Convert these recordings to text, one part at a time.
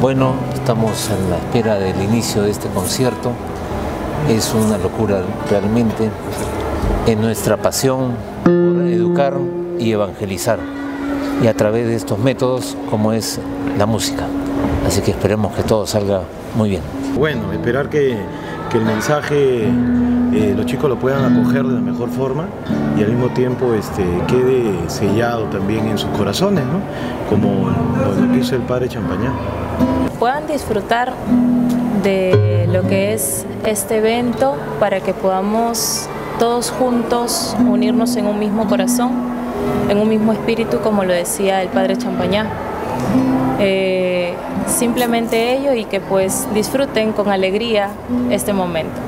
Bueno, estamos en la espera del inicio de este concierto. Es una locura realmente. Es nuestra pasión por educar y evangelizar, y a través de estos métodos como es la música. Así que esperemos que todo salga muy bien. Bueno, esperar que el mensaje los chicos lo puedan acoger de la mejor forma y al mismo tiempo quede sellado también en sus corazones, ¿no? Como lo que hizo el padre Champañá. Puedan disfrutar de lo que es este evento para que podamos todos juntos unirnos en un mismo corazón, en un mismo espíritu, como lo decía el padre Champañá. Simplemente ello, y que pues disfruten con alegría este momento.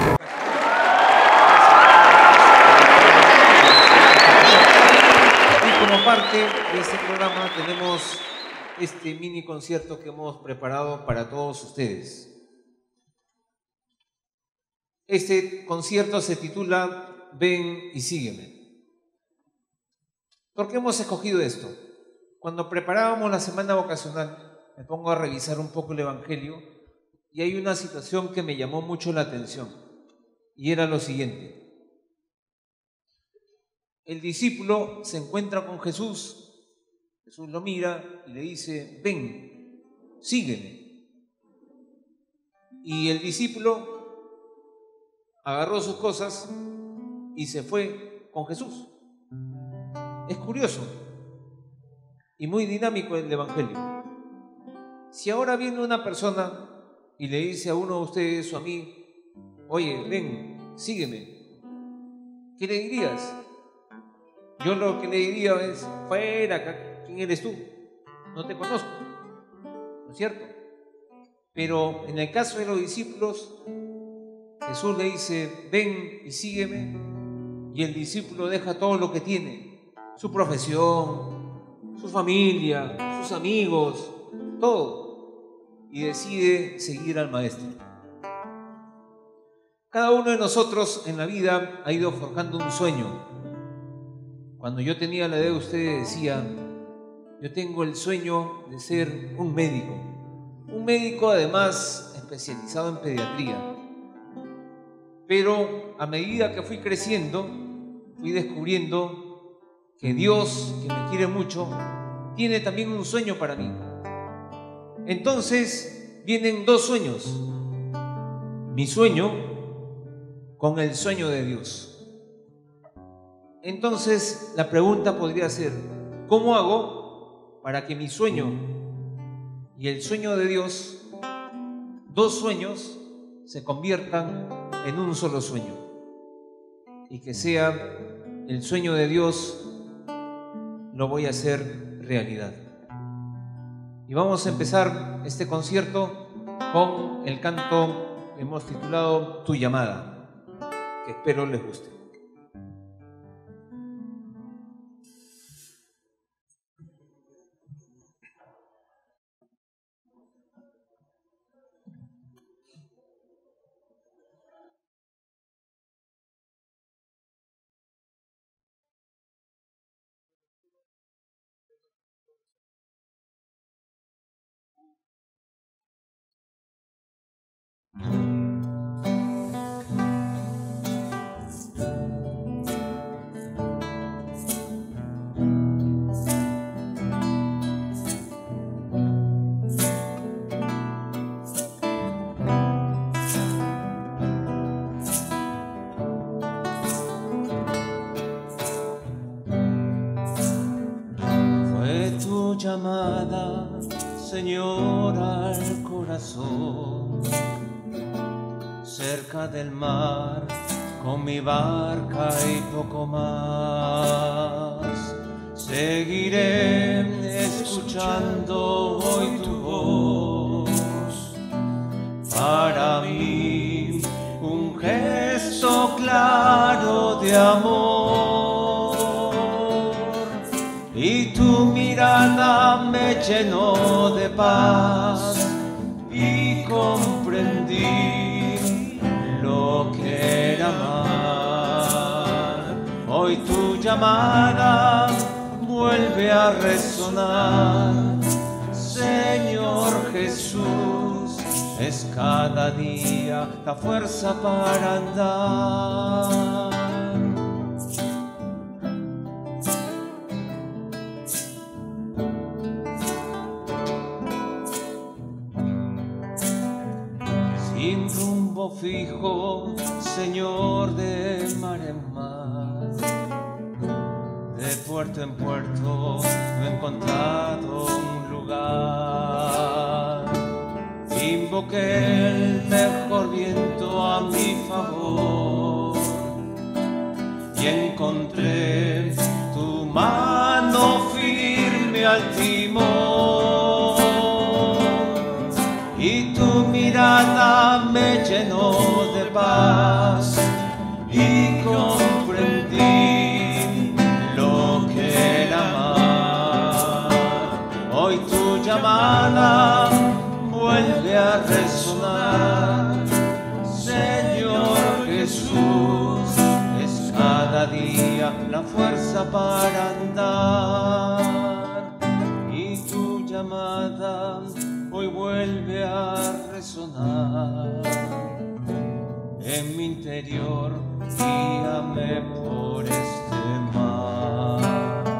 Y como parte de este programa tenemos este mini concierto que hemos preparado para todos ustedes. Este concierto se titula Ven y sígueme. ¿Por qué hemos escogido esto? Cuando preparábamos la semana vocacional, me pongo a revisar un poco el Evangelio y hay una situación que me llamó mucho la atención, y era lo siguiente. El discípulo se encuentra con Jesús, Jesús lo mira y le dice, ven, sígueme. Y el discípulo agarró sus cosas y se fue con Jesús. Es curioso y muy dinámico el Evangelio. Si ahora viene una persona y le dice a uno de ustedes o a mí, oye, ven, sígueme, ¿qué le dirías? Yo lo que le diría es, fuera acá, ¿quién eres tú? No te conozco, ¿no es cierto? Pero en el caso de los discípulos, Jesús le dice, ven y sígueme, y el discípulo deja todo lo que tiene, su profesión, su familia, sus amigos, todo, y decide seguir al Maestro. Cada uno de nosotros en la vida ha ido forjando un sueño. Cuando yo tenía la edad de ustedes decía, yo tengo el sueño de ser un médico además especializado en pediatría. Pero a medida que fui creciendo, fui descubriendo que Dios, que me quiere mucho, tiene también un sueño para mí. Entonces vienen dos sueños, mi sueño con el sueño de Dios. Entonces la pregunta podría ser, ¿cómo hago para que mi sueño y el sueño de Dios, dos sueños, se conviertan en un solo sueño? Y que sea el sueño de Dios, lo voy a hacer realidad. Y vamos a empezar este concierto con el canto que hemos titulado Tu llamada, que espero les guste. Llamada, Señor, al corazón, cerca del mar, con mi barca y poco más. Seguiré escuchando hoy tu voz, para mí un gesto claro de amor. Y tu mirada me llenó de paz y comprendí lo que era amar. Hoy tu llamada vuelve a resonar, Señor Jesús. Jesús es cada día la fuerza para andar. Sin rumbo fijo, Señor, de mar en mar, de puerto en puerto, no he encontrado un lugar. Invoqué el mejor viento a mi favor y encontré tu mano firme al timón, y tu mirada me llenó de paz y comprendí lo que era amar. Hoy tu llamada vuelve a resonar, Señor Jesús, es cada día la fuerza para andar, y tu llamada hoy vuelve a resonar en mi interior. Guíame por este mar.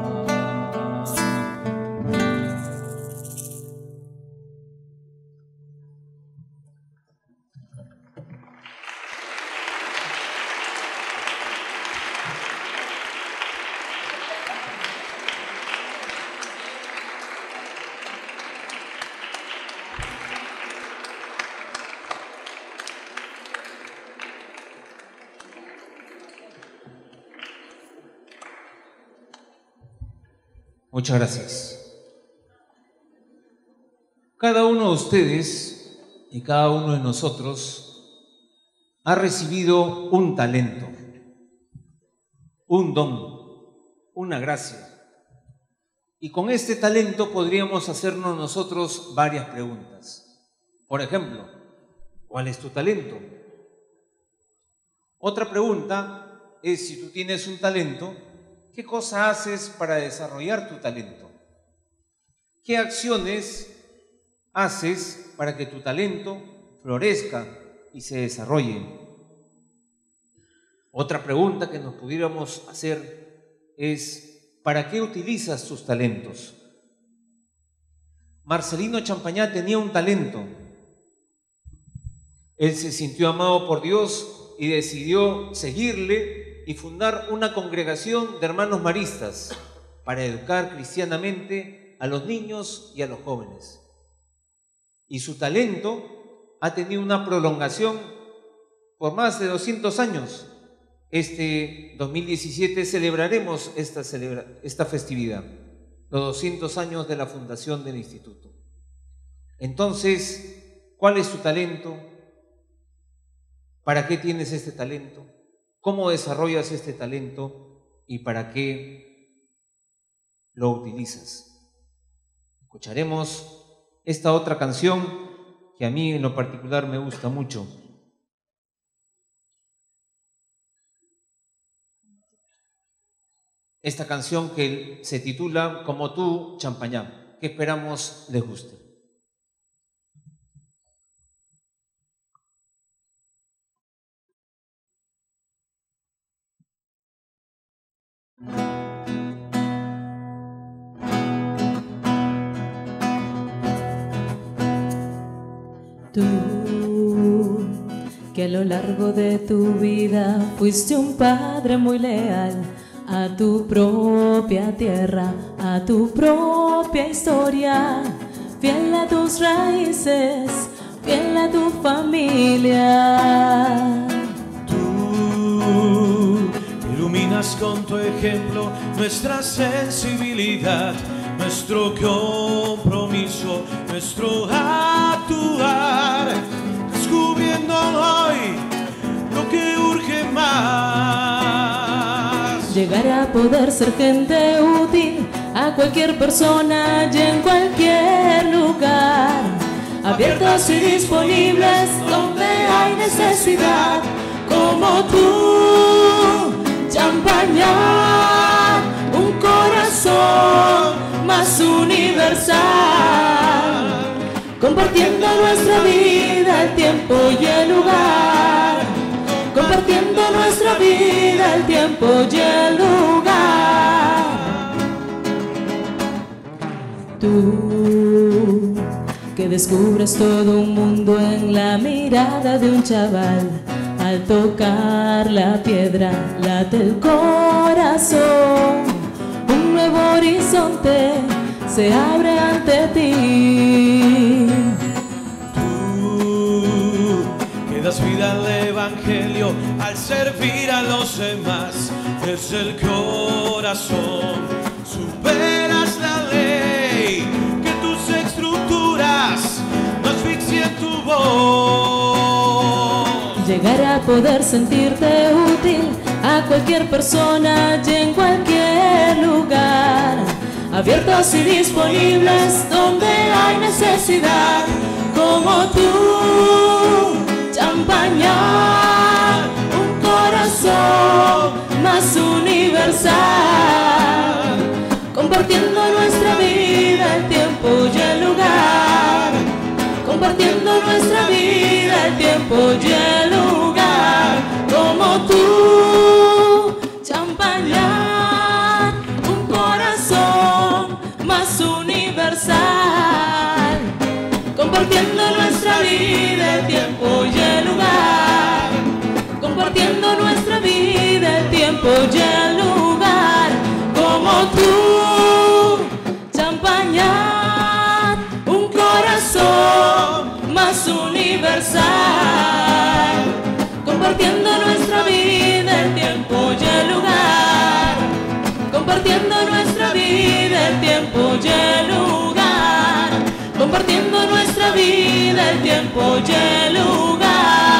Muchas gracias. Cada uno de ustedes y cada uno de nosotros ha recibido un talento, un don, una gracia. Y con este talento podríamos hacernos nosotros varias preguntas. Por ejemplo, ¿cuál es tu talento? Otra pregunta es, si tú tienes un talento, ¿qué cosa haces para desarrollar tu talento? ¿Qué acciones haces para que tu talento florezca y se desarrolle? Otra pregunta que nos pudiéramos hacer es, ¿para qué utilizas tus talentos? Marcelino Champañá tenía un talento. Él se sintió amado por Dios y decidió seguirle y fundar una congregación de hermanos maristas para educar cristianamente a los niños y a los jóvenes. Y su talento ha tenido una prolongación por más de 200 años. Este 2017 celebraremos esta festividad, los 200 años de la fundación del instituto. Entonces, ¿cuál es tu talento? ¿Para qué tienes este talento? ¿Cómo desarrollas este talento y para qué lo utilizas? Escucharemos esta otra canción que a mí en lo particular me gusta mucho. Esta canción que se titula Como tú, Champañá, que esperamos les guste. Tú, que a lo largo de tu vida fuiste un padre muy leal a tu propia tierra, a tu propia historia, fiel a tus raíces, fiel a tu familia. Tú iluminas con tu ejemplo nuestra sensibilidad, nuestro compromiso, nuestro actuar, descubriendo hoy lo que urge más. Llegar a poder ser gente útil a cualquier persona y en cualquier lugar, abiertos y disponibles donde hay necesidad, como tú, Champañá, un corazón más universal. compartiendo nuestra vida, el tiempo y el lugar, compartiendo nuestra vida, el tiempo y el lugar. Tú que descubres todo un mundo en la mirada de un chaval, al tocar la piedra late el corazón, un nuevo horizonte se abre ante ti. Tú que das vida al evangelio al servir a los demás desde el corazón, superas la ley, que tus estructuras no asfixien tu voz. Llegar a poder sentirte útil a cualquier persona y en cualquier lugar, abiertos y disponibles donde hay necesidad, como tú, Champañá, un corazón más universal, compartiendo nuestra vida, el tiempo y el lugar, compartiendo nuestra vida, el tiempo y el lugar, como tú, Champañá, un corazón más universal, compartiendo nuestra vida, el tiempo y el lugar, compartiendo nuestra vida, el tiempo y el lugar, como tú, Champañá, un corazón más universal, compartiendo nuestra vida, el tiempo y el lugar, compartiendo nuestra vida, el tiempo y el lugar, compartiendo nuestra vida, el tiempo y el lugar.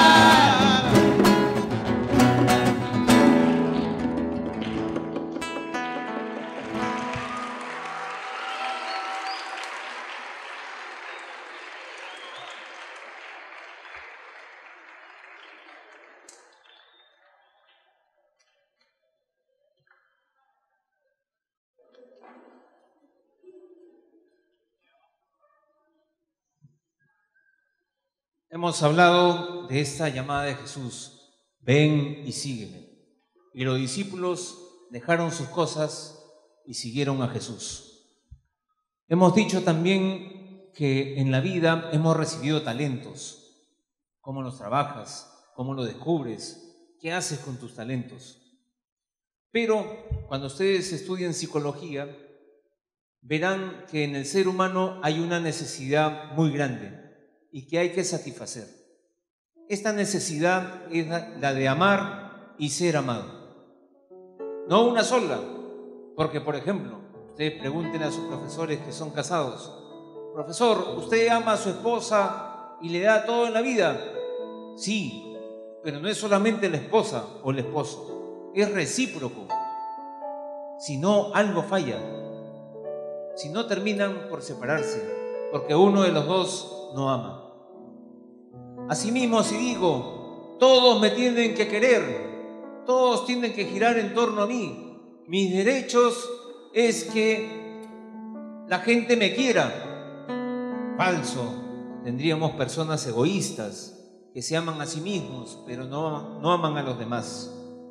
Hemos hablado de esta llamada de Jesús, ven y sígueme. Y los discípulos dejaron sus cosas y siguieron a Jesús. Hemos dicho también que en la vida hemos recibido talentos. ¿Cómo los trabajas? ¿Cómo los descubres? ¿Qué haces con tus talentos? Pero cuando ustedes estudian psicología, verán que en el ser humano hay una necesidad muy grande y que hay que satisfacer. Esta necesidad es la de amar y ser amado. No una sola, porque por ejemplo, ustedes pregunten a sus profesores que son casados: profesor, ¿usted ama a su esposa y le da todo en la vida? Sí, pero no es solamente la esposa o el esposo, es recíproco. Si no, algo falla. Si no, terminan por separarse, porque uno de los dos no ama. Asimismo, si digo, todos me tienen que querer, todos tienen que girar en torno a mí, mis derechos es que la gente me quiera. Falso. Tendríamos personas egoístas que se aman a sí mismos, pero no aman a los demás.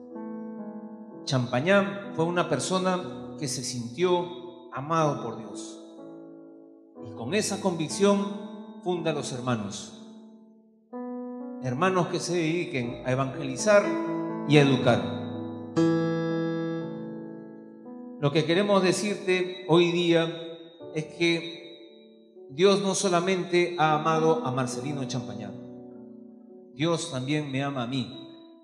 Champañá fue una persona que se sintió amado por Dios. Y con esa convicción funda los hermanos. Hermanos que se dediquen a evangelizar y a educar. Lo que queremos decirte hoy día es que Dios no solamente ha amado a Marcelino Champañá, Dios también me ama a mí.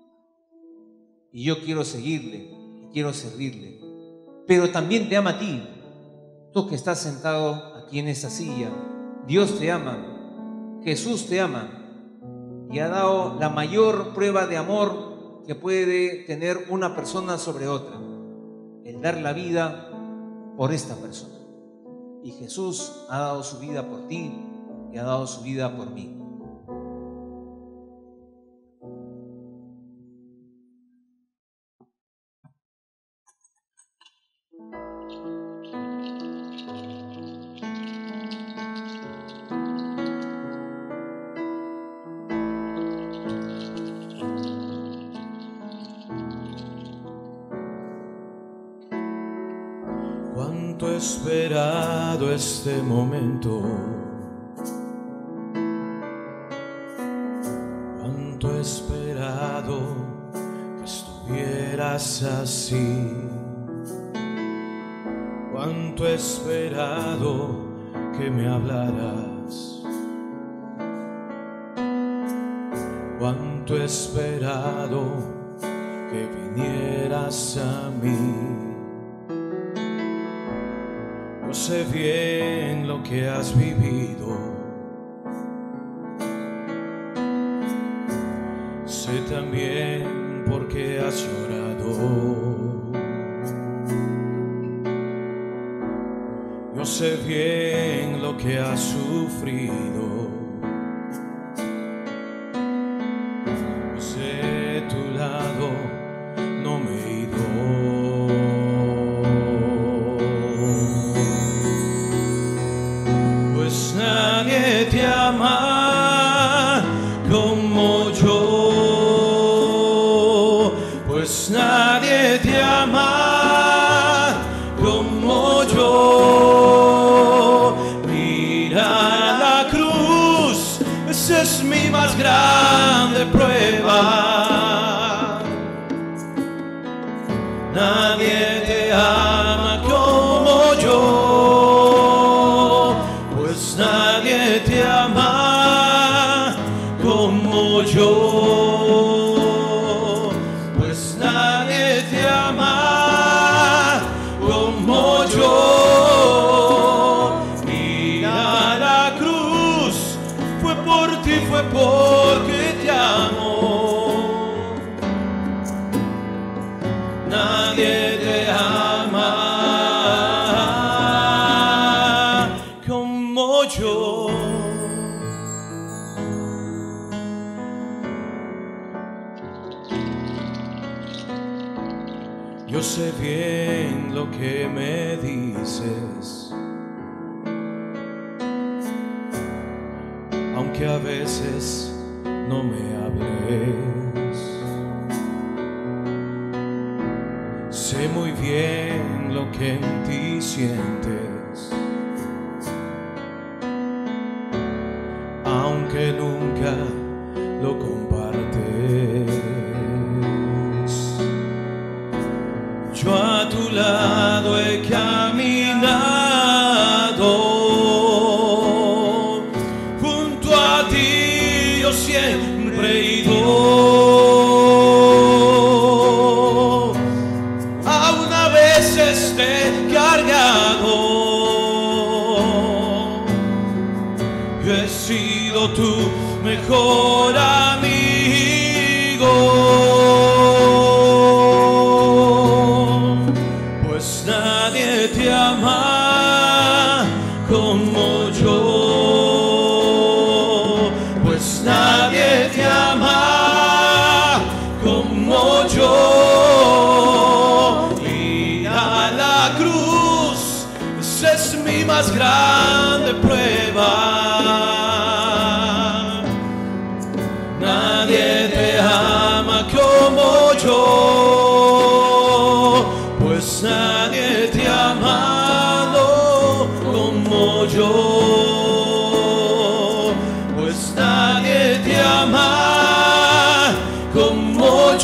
Y yo quiero seguirle, quiero servirle. Pero también te ama a ti, tú que estás sentado aquí en esa silla. Dios te ama, Jesús te ama y ha dado la mayor prueba de amor que puede tener una persona sobre otra, el dar la vida por esta persona. Y Jesús ha dado su vida por ti y ha dado su vida por mí. he esperado este momento, cuánto he esperado que estuvieras así, cuánto he esperado que me hablaras, cuánto he esperado que vinieras a mí. Yo sé bien lo que has vivido, sé también por qué has llorado. Yo sé bien lo que has sufrido, yo sé tu lado, no me he ido. Pues nadie te ama como yo, pues nadie te ama como yo. Mira la cruz, esa es mi más grande prueba. Nadie te ama como yo, pues nadie te ama como yo, pues nadie te ama como yo. Mira la cruz, fue por ti, fue porque te amo. Nadie te ama como yo. Yo sé bien lo que me dices, aunque a veces no me hables. Sé muy bien lo que en ti sientes, aunque nunca lo compartes. Yo a tu lado he caminado, junto a ti yo siempre he ido. Aún a veces te he cargado, yo he sido tu mejor amigo. Pues nadie te ama como yo, pues nadie te ama como yo. Mira la cruz, esa es mi más grande prueba. Nadie te ama como yo, pues nadie te ha amado como yo, pues nadie te ama como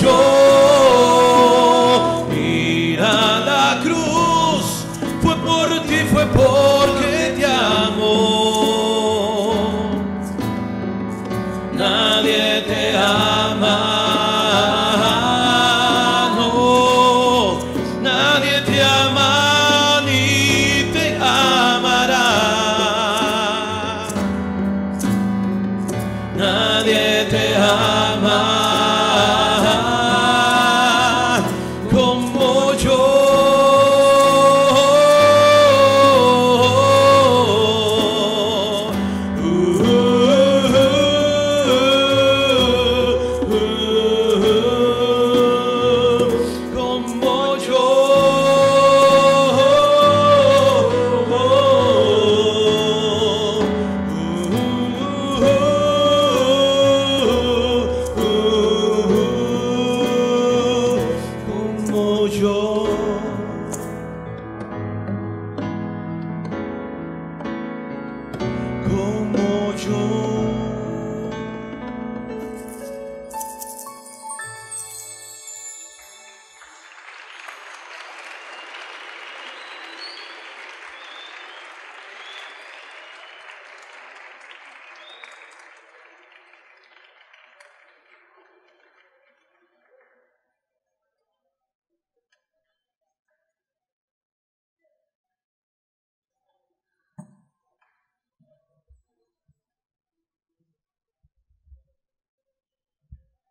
yo. Mira la cruz, fue por ti, fue porque te amo. Nadie te ama. Nadie te ama como yo. Como yo.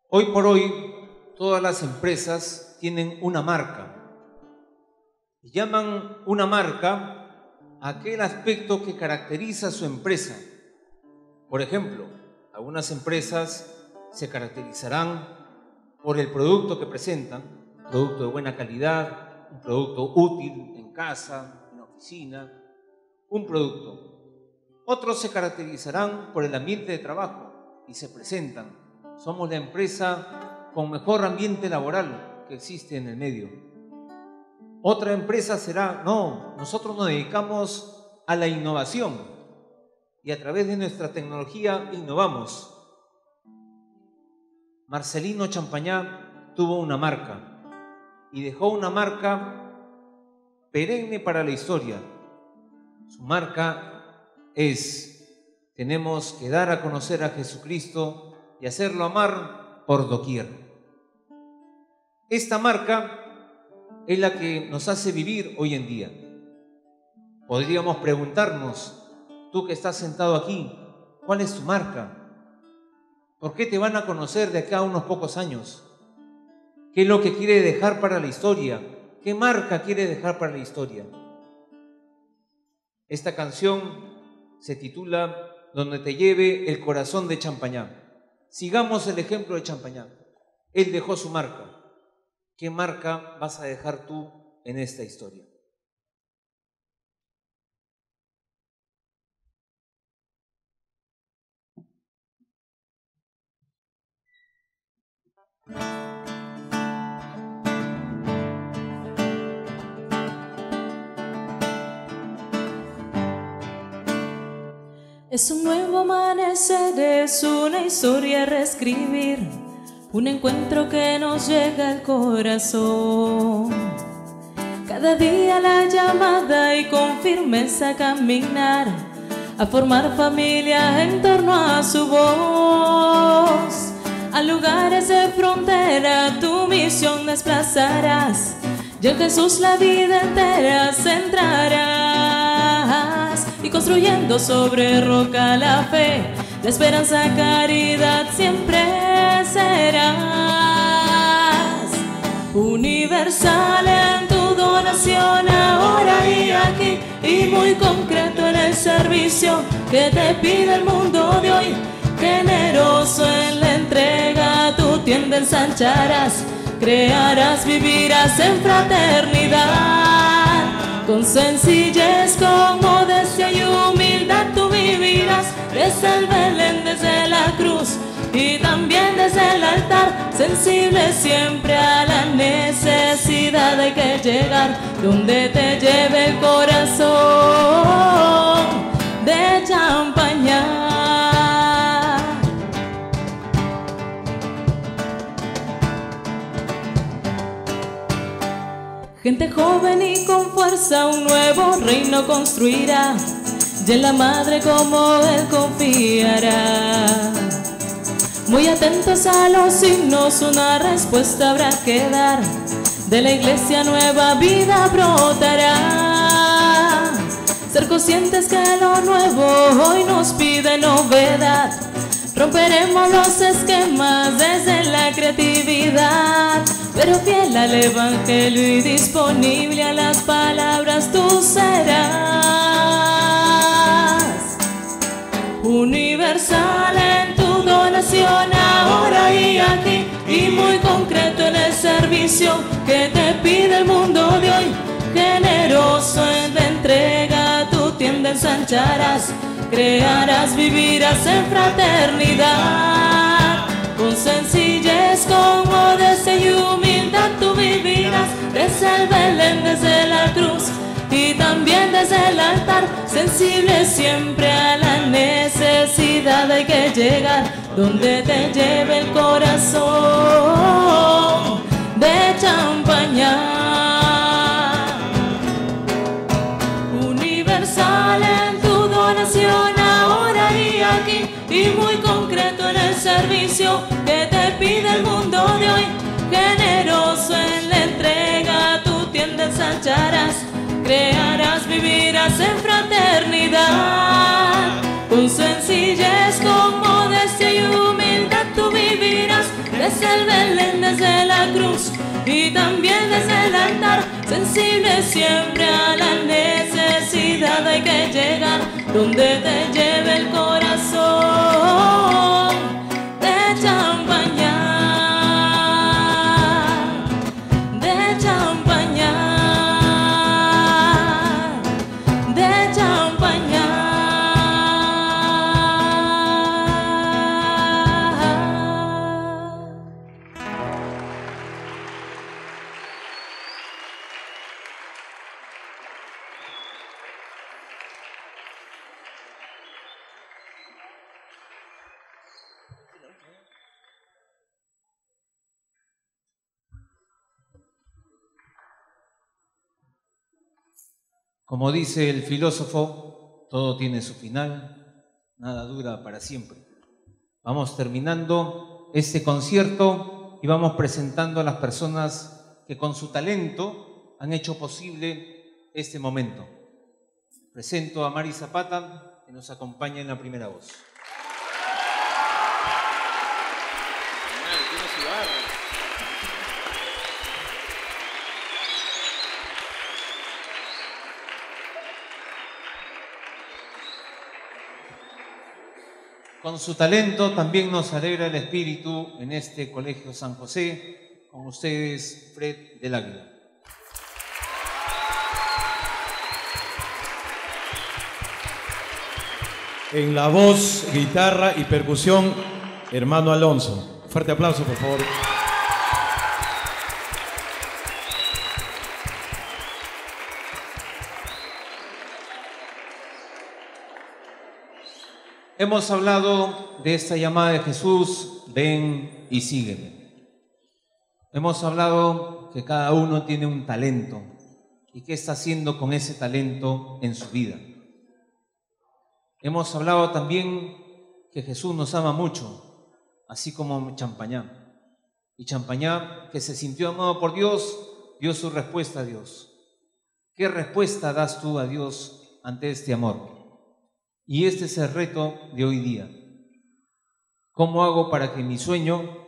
Hoy por hoy, todas las empresas tienen una marca. Y llaman una marca a aquel aspecto que caracteriza a su empresa. Por ejemplo, algunas empresas se caracterizarán por el producto que presentan, un producto de buena calidad, un producto útil en casa, en la oficina, un producto. Otros se caracterizarán por el ambiente de trabajo y se presentan: somos la empresa con mejor ambiente laboral que existe en el medio. Otra empresa será: no, nosotros nos dedicamos a la innovación y a través de nuestra tecnología innovamos. Marcelino Champañá tuvo una marca y dejó una marca perenne para la historia. Su marca es: tenemos que dar a conocer a Jesucristo y hacerlo amar por doquier. Esta marca es la que nos hace vivir hoy en día. Podríamos preguntarnos, tú que estás sentado aquí, ¿cuál es tu marca? ¿Por qué te van a conocer de acá a unos pocos años? ¿Qué es lo que quiere dejar para la historia? ¿Qué marca quiere dejar para la historia? Esta canción se titula Donde te lleve el corazón de Champañá. Sigamos el ejemplo de Champañá. Él dejó su marca. ¿Qué marca vas a dejar tú en esta historia? Es un nuevo amanecer, es una historia a reescribir, un encuentro que nos llega al corazón. Cada día la llamada y con firmeza caminar, a formar familia en torno a su voz. A lugares de frontera tu misión desplazarás, y en Jesús la vida entera centrarás. Y construyendo sobre roca la fe, la esperanza, caridad siempre serás. Universal en tu donación ahora y aquí, y muy concreto en el servicio que te pide el mundo de hoy. Generoso en la entrega, tu tienda ensancharás, crearás, vivirás en fraternidad. Con sencillez, con modestia y humildad tú vivirás, desde el Belén, desde la cruz y también desde el altar. Sensible siempre a la necesidad, hay que llegar donde te lleve el corazón de Champañá. Gente joven y con fuerza un nuevo reino construirá, y en la madre como él confiará. Muy atentos a los signos, una respuesta habrá que dar, de la iglesia nueva vida brotará. Ser conscientes que lo nuevo hoy nos pide novedad, romperemos los esquemas desde la creatividad, pero fiel al evangelio y disponible a las palabras tú serás. Universal en tu donación ahora y aquí, y muy concreto en el servicio que te pide el mundo de hoy. Generoso en la entrega, tu tienda ensancharás, crearás, vivirás en fraternidad. Con sencillez, con modestia y humildad tú vivirás, desde el Belén, desde la cruz y también desde el altar. Sensible siempre a la necesidad, hay que llegar donde te lleve el corazón de Champañá. Universal en tu donación ahora y aquí, y muy concreto en el servicio que te pide el mundo de hoy. Generoso en la entrega, tu tienda ensancharás, crearás, vivirás en fraternidad. Con sencillez, con modestia y humildad tú vivirás, desde desde el Belén, desde la cruz y también desde el altar, sensible siempre a la necesidad. Hay que llegar donde te lleve el corazón de Champañá, de Champañá, de Champañá. Como dice el filósofo, todo tiene su final, nada dura para siempre. Vamos terminando este concierto y vamos presentando a las personas que con su talento han hecho posible este momento. Presento a Mari Zapata, que nos acompaña en la primera voz. Con su talento también nos alegra el espíritu en este Colegio San José. Con ustedes, Fred del Águila. En la voz, guitarra y percusión, hermano Alonso. Fuerte aplauso, por favor. Hemos hablado de esta llamada de Jesús, ven y sígueme. Hemos hablado que cada uno tiene un talento y qué está haciendo con ese talento en su vida. Hemos hablado también que Jesús nos ama mucho, así como Champañá. Y Champañá, que se sintió amado por Dios, dio su respuesta a Dios. ¿Qué respuesta das tú a Dios ante este amor? Y este es el reto de hoy día. ¿Cómo hago para que mi sueño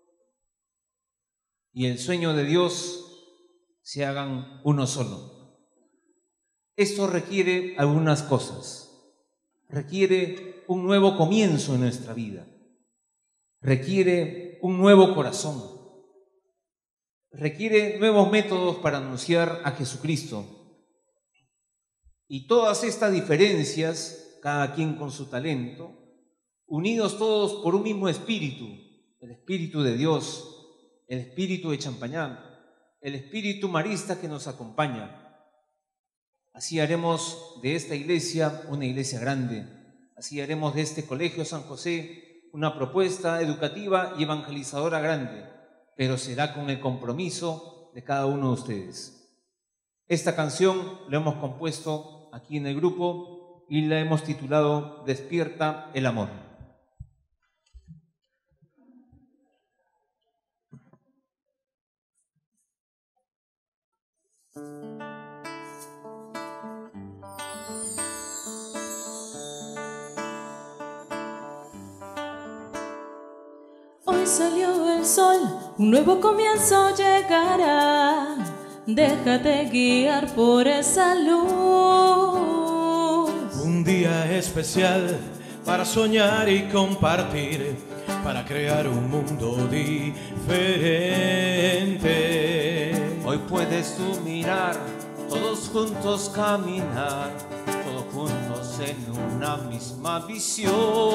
y el sueño de Dios se hagan uno solo? Esto requiere algunas cosas. Requiere un nuevo comienzo en nuestra vida. Requiere un nuevo corazón. Requiere nuevos métodos para anunciar a Jesucristo. Y todas estas diferencias, cada quien con su talento, unidos todos por un mismo espíritu, el espíritu de Dios, el espíritu de Champañá, el espíritu marista que nos acompaña. Así haremos de esta iglesia una iglesia grande, así haremos de este Colegio San José una propuesta educativa y evangelizadora grande, pero será con el compromiso de cada uno de ustedes. Esta canción la hemos compuesto aquí en el grupo y la hemos titulado Despierta el amor. Hoy salió el sol, un nuevo comienzo llegará. Déjate guiar por esa luz. Un día especial para soñar y compartir, para crear un mundo diferente. Hoy puedes tú mirar, todos juntos caminar, todos juntos en una misma visión.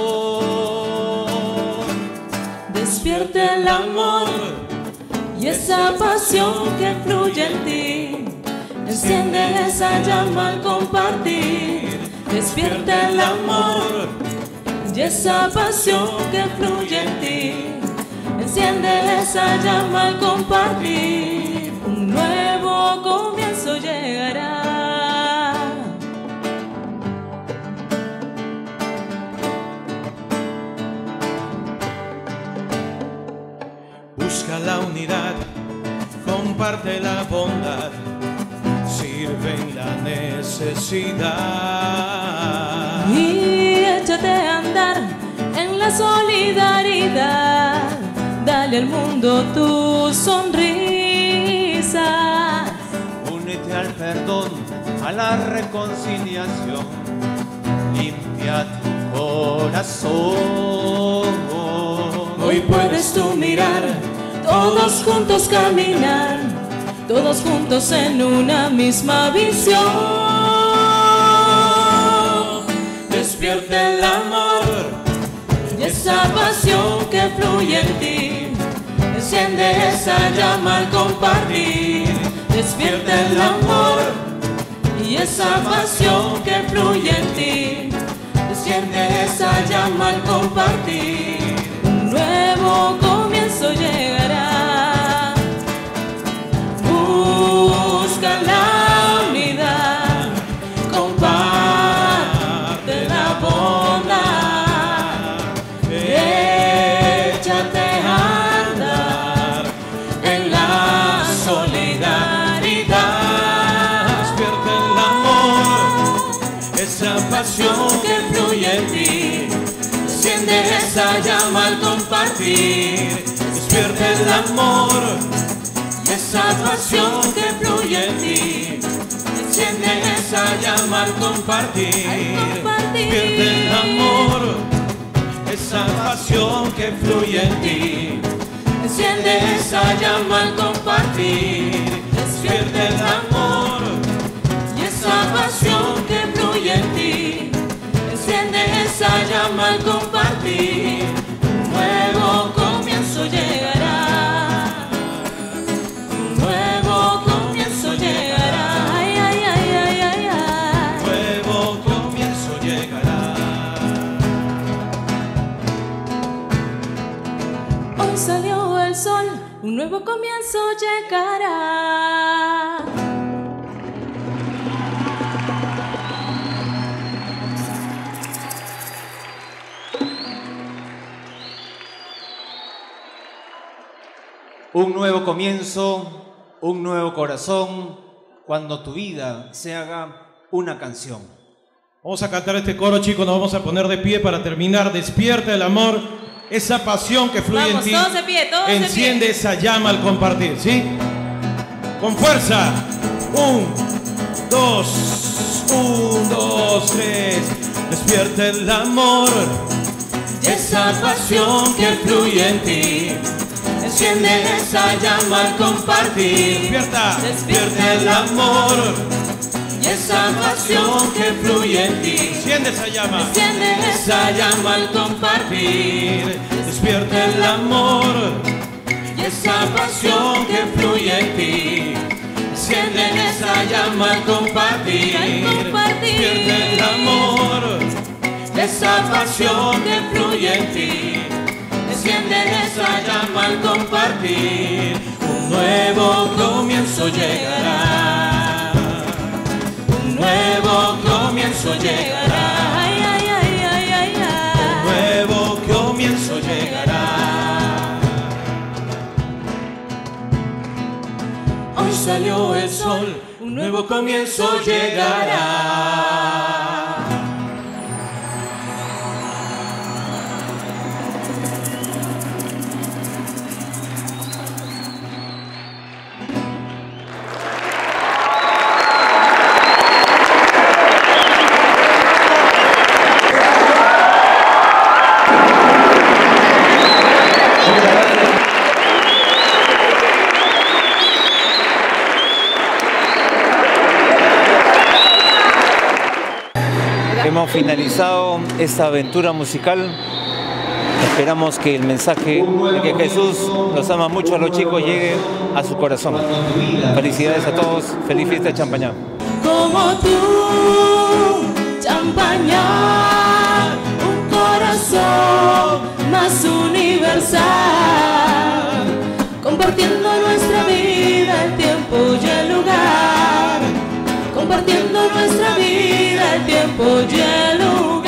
Despierta el amor y esa pasión que fluye en ti. Enciende esa llama al compartir. Despierta el amor y esa pasión que fluye en ti. Enciende esa llama al compartir. Un nuevo comienzo llegará. Busca la unidad, comparte la bondad, sirve en la necesidad. Y échate a andar en la solidaridad. Dale regale al mundo tu sonrisa. Únete al perdón, a la reconciliación, limpia tu corazón. Hoy puedes tú mirar, todos juntos caminar, todos juntos en una misma visión. Despierta el amor Y esa pasión que fluye en ti, enciende esa llama al compartir. Despierta el amor y esa pasión que fluye en ti, enciende esa llama al compartir. Un nuevo comienzo llegará, busca la unidad, comparte la bondad, échate a andar en la solidaridad. Despierta el amor, esa pasión Que fluye en ti, enciende esa llama al compartir. despierta el amor, Y esa pasión que fluye en ti, enciende esa llama al compartir. despierta el amor, esa pasión que fluye en ti, Enciende esa llama al compartir. despierta el amor, Y esa pasión que fluye en ti, enciende esa llama al compartir. Un nuevo comienzo llegará, un nuevo comienzo llegará. Ay, ay, ay, ay, ay, ay. nuevo comienzo llegará. Hoy salió el sol, un nuevo comienzo llegará. Un nuevo comienzo, un nuevo corazón, cuando tu vida se haga una canción. Vamos a cantar este coro, chicos, nos vamos a poner de pie para terminar. Despierta el amor, esa pasión que fluye Vamos, en ti. todos de pie, todos de pie. Enciende esa llama al compartir, ¿sí? Con fuerza. 1, 2, 1, 2, 3. Despierta el amor, Esa pasión que fluye en ti, enciende esa llama al compartir. despierta, Despierta el amor, Y esa pasión que fluye en ti, enciende esa llama, enciende esa llama al compartir. despierta el amor, Y esa pasión que fluye en ti, enciende esa llama al compartir. despierta el amor, Esa pasión que fluye en ti, enciende esa llama al compartir. Un nuevo comienzo llegará, un nuevo comienzo llegará. Ay, ay, ay, ay, ay, ay. nuevo comienzo llegará. Hoy salió el sol, un nuevo comienzo llegará. Hemos finalizado esta aventura musical. Esperamos que el mensaje de que Jesús los ama mucho a los chicos llegue a su corazón. Felicidades a todos. Feliz fiesta de Champañá. Como tú, Champañá, un corazón más universal, compartiendo nuestra vida, el tiempo y el lugar, compartiendo nuestra vida, el tiempo y el lugar.